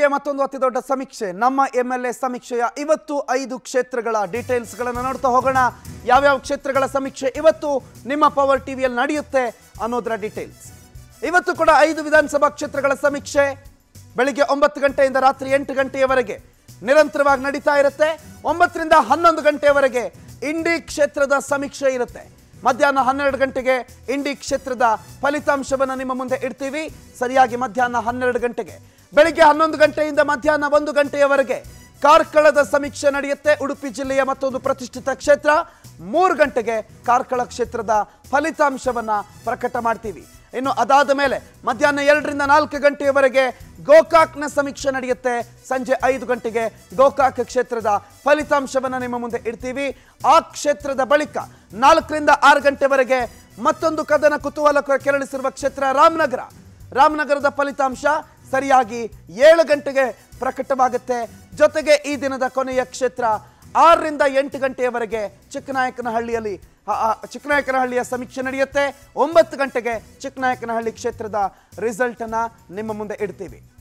ದಿನಕ್ಕೆ ಮತ್ತೊಂದು ಅತಿ ದೊಡ್ಡ ಸಮೀಕ್ಷೆ ನಮ್ಮ ಎಂಎಲ್ಎ ಸಮೀಕ್ಷೆಯ ಇವತ್ತು 5 ಕ್ಷೇತ್ರಗಳ ಡೀಟೇಲ್ಸ್ ಗಳನ್ನು ನೋಡ್ತಾ ಹೋಗೋಣ. ಯಾವ ಕ್ಷೇತ್ರಗಳ ಸಮೀಕ್ಷೆ ಇವತ್ತು ನಿಮ್ಮ ಪವರ್ ಟಿವಿಯಲ್ಲಿ ನಡೆಯುತ್ತೆ ಅನ್ನೋದರ ಡೀಟೇಲ್ಸ್. ಇವತ್ತು ಕೂಡ 5 ವಿಧಾನಸಭಾ ಕ್ಷೇತ್ರಗಳ ಸಮೀಕ್ಷೆ ಬೆಳಿಗ್ಗೆ 9 ಗಂಟೆಯಿಂದ ರಾತ್ರಿ 8 ಗಂಟೆಯವರೆಗೆ ನಿರಂತರವಾಗಿ ನಡೀತಾ ಇರುತ್ತೆ. 9 ರಿಂದ 11 ಗಂಟೆಯವರೆಗೆ ಇಂಡಿ ಕ್ಷೇತ್ರದ ಸಮೀಕ್ಷೆ ಇರುತ್ತೆ. ಮಧ್ಯಾಹ್ನ 12 ಗಂಟೆಗೆ ಇಂಡಿ ಕ್ಷೇತ್ರದ ಫಲಿತಾಂಶವನ್ನು ನಿಮ್ಮ ಮುಂದೆ ಇಡ್ತೀವಿ. ಸರಿಯಾಗಿ ಮಧ್ಯಾಹ್ನ 12 ಗಂಟೆಗೆ. ಬೆಳಿಗ್ಗೆ 11 ಗಂಟೆಯಿಂದ ಮಧ್ಯಾಹ್ನ 1 ಗಂಟೆಯವರೆಗೆ ಕಾರ್ಕಳದ ಸಮೀಕ್ಷೆ ನಡೆಯುತ್ತೆ. ಉಡುಪಿ ಜಿಲ್ಲೆಯ ಮತ್ತೊಂದು ಪ್ರತಿಷ್ಠಿತ ಕ್ಷೇತ್ರ. 3 ಗಂಟೆಗೆ ಕಾರ್ಕಳ ಕ್ಷೇತ್ರದ ಫಲಿತಾಂಶವನ್ನು ಪ್ರಕಟ ಮಾಡ್ತೀವಿ. ಇನ್ನು ಅದಾದ ಮೇಲೆ ಮಧ್ಯಾಹ್ನ 2 ರಿಂದ 4 ಗಂಟೆಯವರೆಗೆ ಗೋಕಾಕ್ನ ಸಮೀಕ್ಷೆ ನಡೆಯುತ್ತೆ. ಸಂಜೆ 5 ಗಂಟೆಗೆ ಗೋಕಾಕ್ ಕ್ಷೇತ್ರದ ಫಲಿತಾಂಶವನ್ನು ನಿಮ್ಮ ಮುಂದೆ ಇಡ್ತೀವಿ. ಆ ಕ್ಷೇತ್ರದ ಬಳಿಕ 4 ರಿಂದ 6 ಗಂಟೆವರೆಗೆ ಮತ್ತೊಂದು ಕದನ ಕುತೂಹಲ ಕೆರಳಿಸಿರುವ ಕ್ಷೇತ್ರ ರಾಮನಗರದ ಫಲಿತಾಂಶ ಸರಿಯಾಗಿ 7 ಗಂಟೆಗೆ ಪ್ರಕಟವಾಗುತ್ತೆ. ಜೊತೆಗೆ ಈ ದಿನದ ಕೊನೆಯ ಕ್ಷೇತ್ರ 6 ರಿಂದ 8 ಗಂಟೆಯವರೆಗೆ ಚಿಕ್ಕನಾಯಕನಹಳ್ಳಿಯ ಸಮೀಕ್ಷೆ ನಡೆಯುತ್ತೆ. 9 ಗಂಟೆಗೆ ಚಿಕ್ಕನಾಯಕನಹಳ್ಳಿ ಕ್ಷೇತ್ರದ ರಿಸಲ್ಟ್ ಅನ್ನ ನಿಮ್ಮ ಮುಂದೆ ಇಡ್ತೀವಿ.